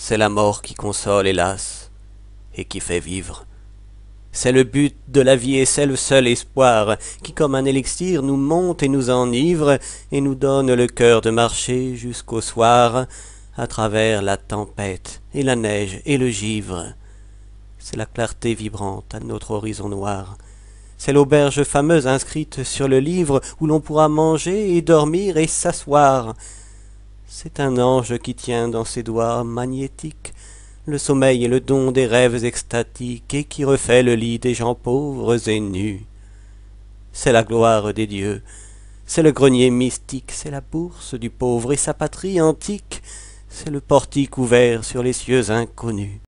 C'est la mort qui console, hélas, et qui fait vivre. C'est le but de la vie et c'est le seul espoir qui, comme un élixir, nous monte et nous enivre et nous donne le cœur de marcher jusqu'au soir à travers la tempête et la neige et le givre. C'est la clarté vibrante à notre horizon noir. C'est l'auberge fameuse inscrite sur le livre où l'on pourra manger et dormir et s'asseoir. C'est un ange qui tient dans ses doigts magnétiques le sommeil et le don des rêves extatiques et qui refait le lit des gens pauvres et nus. C'est la gloire des dieux, c'est le grenier mystique, c'est la bourse du pauvre et sa patrie antique, c'est le portique ouvert sur les cieux inconnus.